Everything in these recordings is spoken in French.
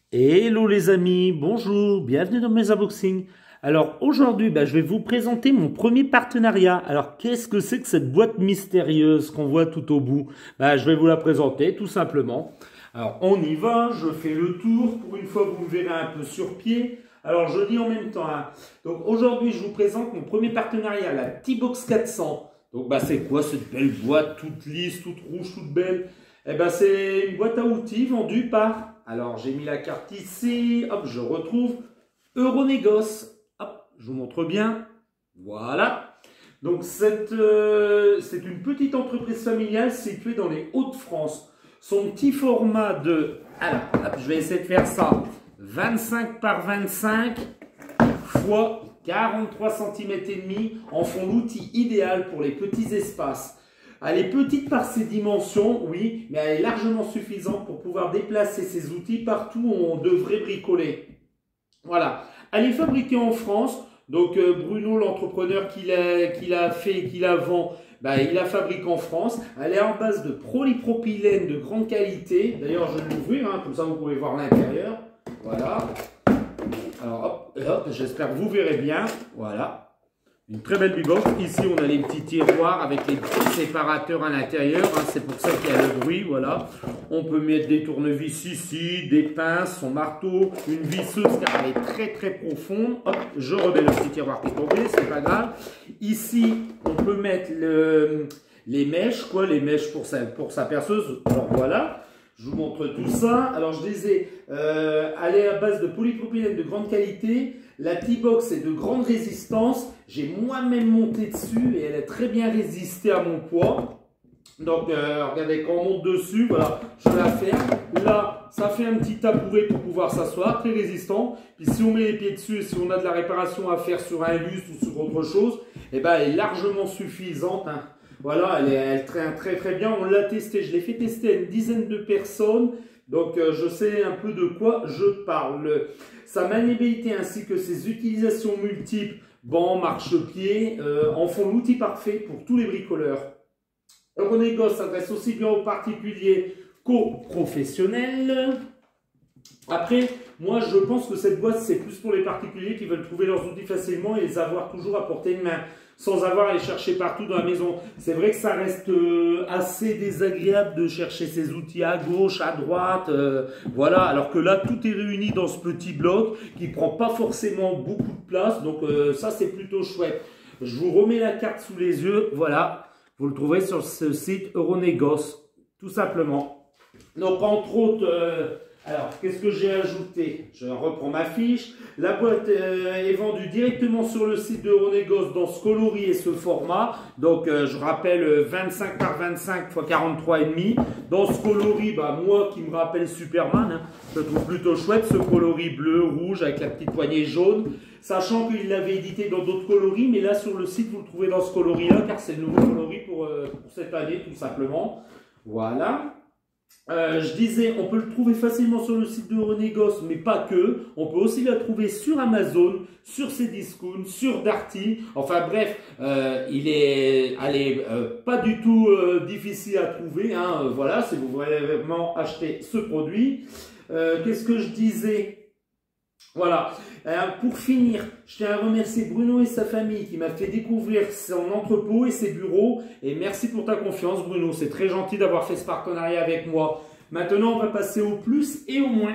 Hello les amis, bonjour, bienvenue dans mes unboxings. Alors aujourd'hui, je vais vous présenter mon premier partenariat. Alors qu'est-ce que c'est que cette boîte mystérieuse qu'on voit tout au bout? Je vais vous la présenter tout simplement. Alors on y va, je fais le tour. Pour une fois, vous me verrez un peu sur pied. Alors je dis en même temps. Donc aujourd'hui, je vous présente mon premier partenariat, la T-Box 400. Donc c'est quoi cette belle boîte toute lisse, toute rouge, toute belle? C'est une boîte à outils vendue par... Alors, j'ai mis la carte ici. Hop, je retrouve Euronégos. Hop, je vous montre bien. Voilà. Donc, c'est une petite entreprise familiale située dans les Hauts-de-France. Son petit format de... Alors, hop, je vais essayer de faire ça. 25 par 25 fois 43 cm et demi en font l'outil idéal pour les petits espaces. Elle est petite par ses dimensions, oui, mais elle est largement suffisante pour pouvoir déplacer ces outils partout où on devrait bricoler. Voilà. Elle est fabriquée en France. Donc Bruno, l'entrepreneur qui l'a fait et qui la vend, il la fabrique en France. Elle est en base de polypropylène de grande qualité. D'ailleurs, je vais l'ouvrir, comme ça vous pouvez voir l'intérieur. Voilà. Alors hop, j'espère que vous verrez bien. Voilà. Une très belle bibox. Ici, on a les petits tiroirs avec les petits séparateurs à l'intérieur. C'est pour ça qu'il y a le bruit. Voilà. On peut mettre des tournevis ici, des pinces, son marteau, une visseuse car elle est très très profonde. Hop, je remets le petit tiroir qui est tombé, c'est pas grave. Ici, on peut mettre les mèches, les mèches pour sa perceuse. Alors voilà. Je vous montre tout ça. Alors, je disais, elle est à base de polypropylène de grande qualité. La T-Box est de grande résistance. J'ai moi-même monté dessus et elle a très bien résisté à mon poids. Donc, regardez, quand on monte dessus, voilà, je la ferme. Là, ça fait un petit tabouret pour pouvoir s'asseoir, très résistant. Puis, si on met les pieds dessus et si on a de la réparation à faire sur un lustre ou sur autre chose, elle est largement suffisante. Voilà, elle traîne très très bien. On l'a testé, je l'ai fait tester à une dizaine de personnes. Donc, je sais un peu de quoi je parle. Sa maniabilité ainsi que ses utilisations multiples, banc, marchepied, en font l'outil parfait pour tous les bricoleurs. Euronégos s'adresse aussi bien aux particuliers qu'aux professionnels. Après, moi, je pense que cette boîte, c'est plus pour les particuliers qui veulent trouver leurs outils facilement et les avoir toujours à portée de main, sans avoir à les chercher partout dans la maison. C'est vrai que ça reste assez désagréable de chercher ses outils à gauche, à droite, voilà. Alors que là, tout est réuni dans ce petit bloc qui prend pas forcément beaucoup de place. Donc ça, c'est plutôt chouette. Je vous remets la carte sous les yeux, voilà. Vous le trouverez sur ce site Euronégos, tout simplement. Donc, entre autres... alors, qu'est-ce que j'ai ajouté? Je reprends ma fiche. La boîte est vendue directement sur le site de Euronégos dans ce coloris et ce format. Donc, je rappelle 25 par 25 x 43,5. Dans ce coloris, moi qui me rappelle Superman, je trouve plutôt chouette ce coloris bleu, rouge avec la petite poignée jaune. Sachant qu'il l'avait édité dans d'autres coloris, mais là sur le site, vous le trouvez dans ce coloris-là, car c'est le nouveau coloris pour cette année, tout simplement. Voilà. Je disais, on peut le trouver facilement sur le site de Euronégos, mais pas que. On peut aussi la trouver sur Amazon, sur Cdiscount, sur Darty. Enfin bref, elle est pas du tout difficile à trouver. Voilà, si vous voulez vraiment acheter ce produit. Qu'est-ce que je disais? Voilà. Pour finir, je tiens à remercier Bruno et sa famille qui m'a fait découvrir son entrepôt et ses bureaux. Et merci pour ta confiance, Bruno. C'est très gentil d'avoir fait ce partenariat avec moi. Maintenant, on va passer au plus et au moins.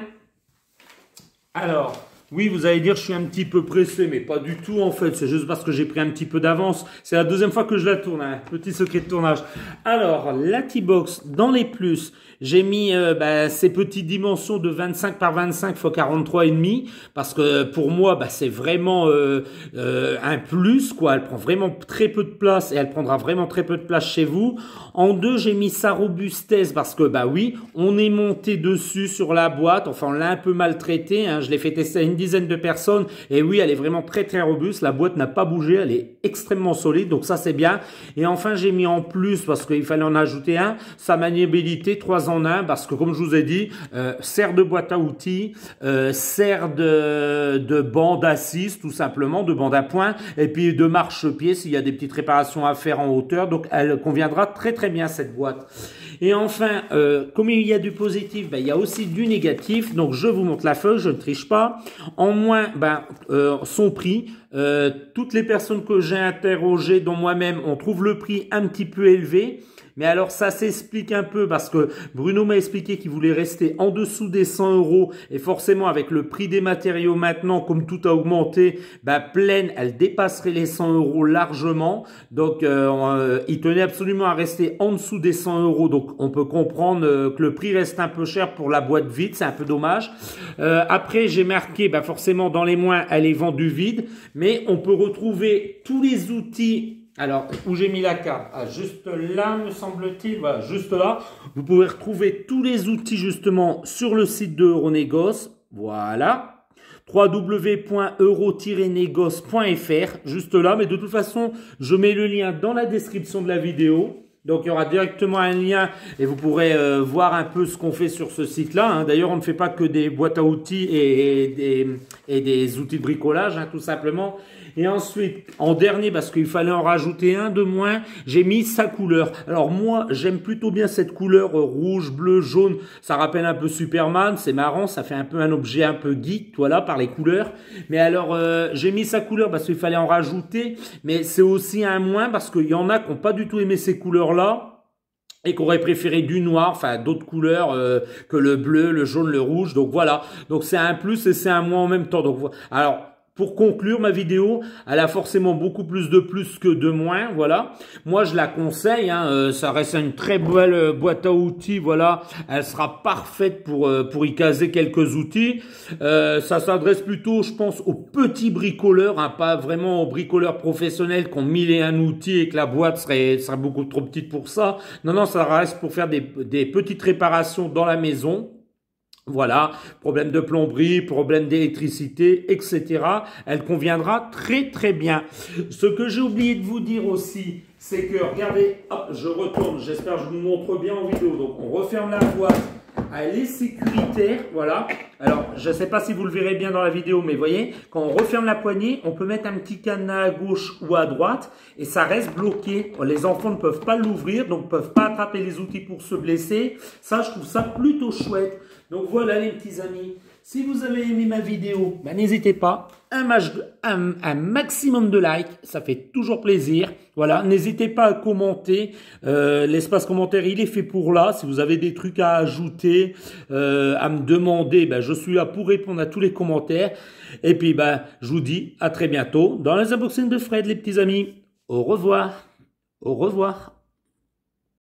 Alors, oui, vous allez dire, je suis un petit peu pressé, mais pas du tout en fait. C'est juste parce que j'ai pris un petit peu d'avance. C'est la deuxième fois que je la tourne, petit secret de tournage. Alors, la T-Box, dans les plus, j'ai mis ces petites dimensions de 25 par 25 x 43,5 parce que pour moi, c'est vraiment un plus, quoi. Elle prend vraiment très peu de place et elle prendra vraiment très peu de place chez vous. En deux, j'ai mis sa robustesse parce que, oui, on est monté dessus sur la boîte. Enfin, on l'a un peu maltraité. Je l'ai fait tester à une dizaine de personnes. Et oui, elle est vraiment très, très robuste. La boîte n'a pas bougé. Elle est extrêmement solide. Donc, ça, c'est bien. Et enfin, j'ai mis en plus, parce qu'il fallait en ajouter un, sa maniabilité 3 en 1. Parce que, comme je vous ai dit, sert de boîte à outils, sert de bande assise, tout simplement, de bande à point. Et puis, de marchepied s'il y a des petites réparations à faire en hauteur. Donc, elle conviendra très, très bien, cette boîte. Et enfin, comme il y a du positif, ben, il y a aussi du négatif. Donc, je vous montre la feuille, je ne triche pas. En moins, ben, son prix. Toutes les personnes que j'ai interrogées, dont moi-même, on trouve le prix un petit peu élevé. Mais alors ça s'explique un peu parce que Bruno m'a expliqué qu'il voulait rester en dessous des 100 euros et forcément avec le prix des matériaux maintenant, comme tout a augmenté, bah Plaine, elle dépasserait les 100 euros largement. Donc il tenait absolument à rester en dessous des 100 euros. Donc on peut comprendre que le prix reste un peu cher pour la boîte vide, c'est un peu dommage. Après j'ai marqué, bah forcément dans les moins, elle est vendue vide, mais on peut retrouver tous les outils. Alors, où j'ai mis la carte? Ah, juste là, me semble-t-il. Voilà, juste là. Vous pouvez retrouver tous les outils, justement, sur le site de Euronégoce. Voilà. www.euro-négoce.fr. Juste là. Mais de toute façon, je mets le lien dans la description de la vidéo. Donc, il y aura directement un lien et vous pourrez voir un peu ce qu'on fait sur ce site-là. Hein. D'ailleurs, on ne fait pas que des boîtes à outils et des outils de bricolage, hein, tout simplement. Et ensuite, en dernier, parce qu'il fallait en rajouter un de moins, j'ai mis sa couleur. Alors moi, j'aime plutôt bien cette couleur rouge, bleu, jaune. Ça rappelle un peu Superman, c'est marrant, ça fait un peu un objet un peu geek, voilà, par les couleurs. Mais alors, j'ai mis sa couleur parce qu'il fallait en rajouter. Mais c'est aussi un moins parce qu'il y en a qui n'ont pas du tout aimé ces couleurs-là. Et qui auraient préféré du noir, enfin d'autres couleurs que le bleu, le jaune, le rouge. Donc voilà, donc c'est un plus et c'est un moins en même temps. Donc alors pour conclure ma vidéo, elle a forcément beaucoup plus que de moins, voilà. Moi, je la conseille, hein, ça reste une très belle boîte à outils, voilà. Elle sera parfaite pour y caser quelques outils. Ça s'adresse plutôt, je pense, aux petits bricoleurs, hein, pas vraiment aux bricoleurs professionnels qui ont 1001 outils et que la boîte serait beaucoup trop petite pour ça. Non, non, ça reste pour faire des petites réparations dans la maison. Voilà, problème de plomberie, problème d'électricité, etc. Elle conviendra très très bien. Ce que j'ai oublié de vous dire aussi, c'est que, regardez, hop, je retourne, j'espère que je vous montre bien en vidéo. Donc, on referme la boîte, elle est sécuritaire, voilà. Alors, je ne sais pas si vous le verrez bien dans la vidéo, mais vous voyez, quand on referme la poignée, on peut mettre un petit cadenas à gauche ou à droite et ça reste bloqué. Les enfants ne peuvent pas l'ouvrir, donc ne peuvent pas attraper les outils pour se blesser. Ça, je trouve ça plutôt chouette. Donc voilà les petits amis, si vous avez aimé ma vidéo, ben, n'hésitez pas, un maximum de likes, ça fait toujours plaisir. Voilà, n'hésitez pas à commenter, l'espace commentaire il est fait pour là, si vous avez des trucs à ajouter, à me demander, ben, je suis là pour répondre à tous les commentaires. Et puis ben, je vous dis à très bientôt dans les unboxings de Fred les petits amis. Au revoir. Au revoir.